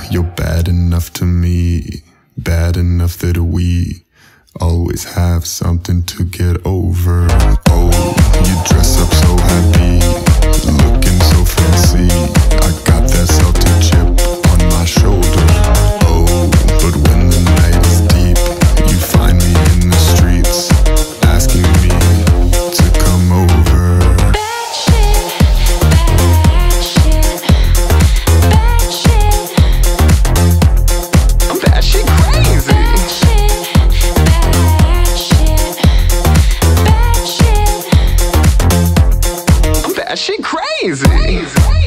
You're bad enough to me, bad enough that we always have something to get over. Oh, you dress up so happy, looking so fancy. I got that salty chip on my shoulder. Oh, but when the night is deep, you find me in the streets, asking me to come over. Bad shit, bad shit, bad shit. That shit crazy. Bad shit, bad shit, bad shit. That shit crazy.